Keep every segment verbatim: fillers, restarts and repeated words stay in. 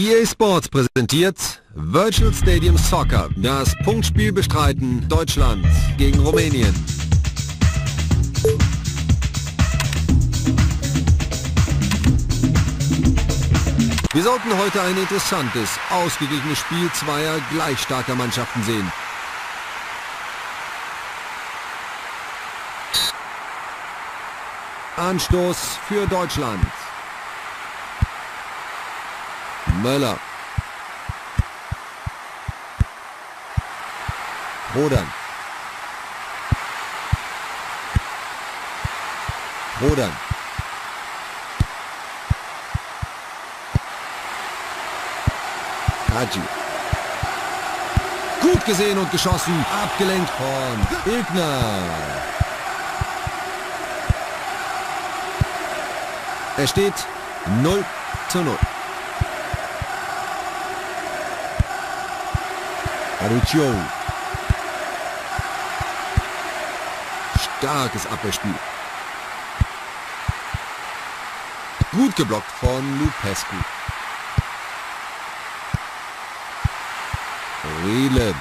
E A Sports präsentiert Virtual Stadium Soccer. Das Punktspiel bestreiten Deutschland gegen Rumänien. Wir sollten heute ein interessantes, ausgeglichenes Spiel zweier gleich starker Mannschaften sehen. Anstoß für Deutschland. Möller. Rodern. Rodern. Hadji. Gut gesehen und geschossen. Abgelenkt von Ilgner. Es steht null zu null. Aruccio. Starkes Abwehrspiel. Gut geblockt von Lupescu. Riele.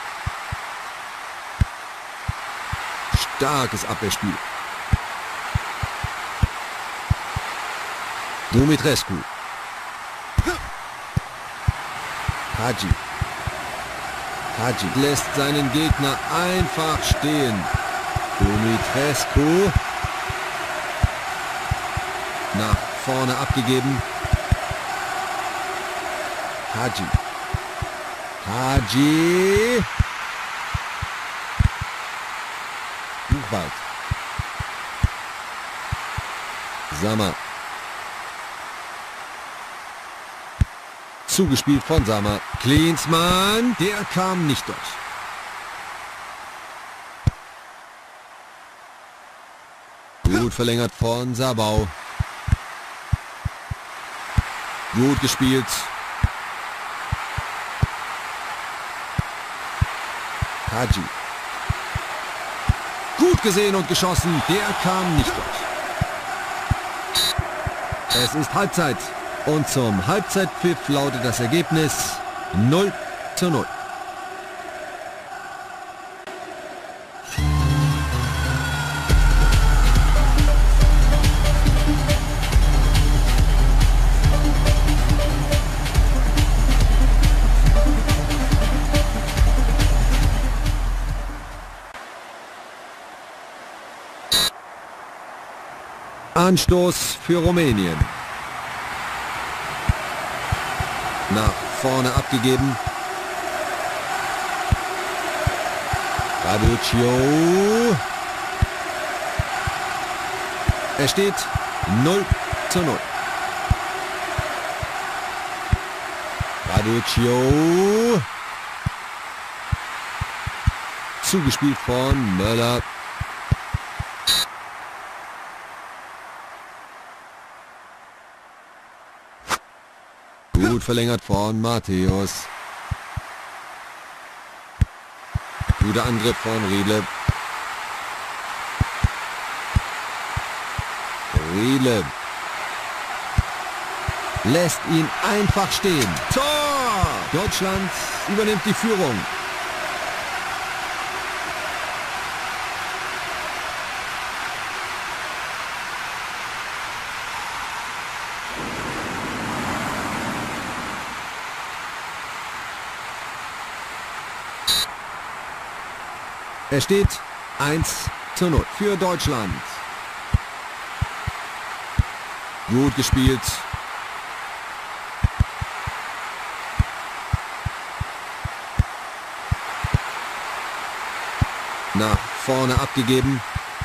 Starkes Abwehrspiel. Dumitrescu. Hadji. Hadji lässt seinen Gegner einfach stehen. Dumitrescu. Nach vorne abgegeben. Hadji. Hadji. Buchwald. Sammer. Zugespielt von Sammer. Klinsmann, der kam nicht durch. Gut verlängert von Sabau. Gut gespielt. Hadji. Gut gesehen und geschossen. Der kam nicht durch. Es ist Halbzeit. Und zum Halbzeitpfiff lautet das Ergebnis null zu null. Anstoß für Rumänien. Nach vorne abgegeben. Raduccio. Es steht null zu null. Raduccio. Zugespielt von Möller. Gut verlängert von Matthäus. Guter Angriff von Riele. Riele. Lässt ihn einfach stehen. Tor! Deutschland übernimmt die Führung. Es steht eins zu null für Deutschland. Gut gespielt. Nach vorne abgegeben.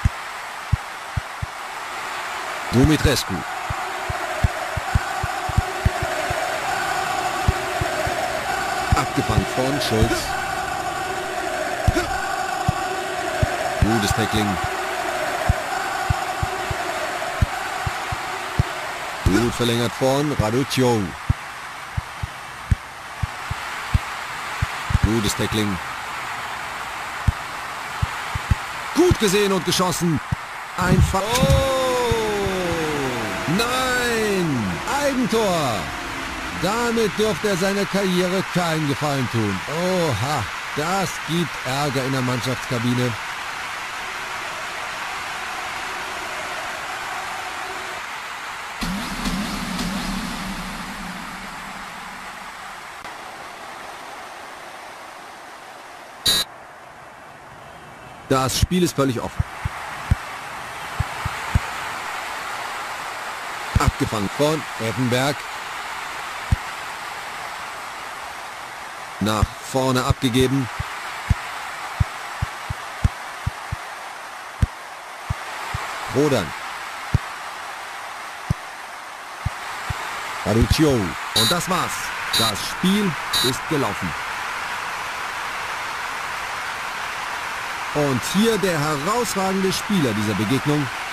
Dumitrescu. Abgefangen von Schulz. Gutes Tackling. Gut verlängert von Raduccio. Gutes Tackling. Gut gesehen und geschossen. Einfach. Oh! Nein! Eigentor! Damit dürfte er seiner Karriere keinen Gefallen tun. Oha, das gibt Ärger in der Mannschaftskabine. Das Spiel ist völlig offen. Abgefangen von Effenberg. Nach vorne abgegeben. Rodern. Paruccio. Und das war's. Das Spiel ist gelaufen. Und hier der herausragende Spieler dieser Begegnung,